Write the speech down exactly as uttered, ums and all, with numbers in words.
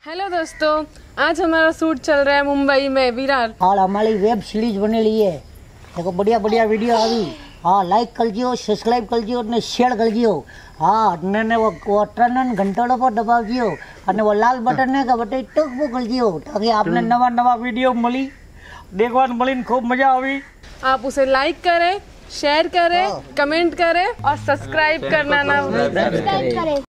Hello दोस्तों, आज हमारा शूट चल रहा है मुंबई में विरार और हमारी वेब सीरीज बनेली है। देखो बढ़िया बढ़िया वीडियो આવી। हाँ, लाइक करजो, सब्सक्राइब करजो ने शेयर करजो। हाँ ने वो वो ट्रनन घंटोड़ो पर दबावजो और वो लाल बटन ने का बटन टक वो करजो ताकि आपने नवा नवा वीडियो मिली देखवान मिली खूब मजा आवी। आप उसे लाइक करें, शेयर करें, कमेंट करें और सब्सक्राइब करना ना भूलें।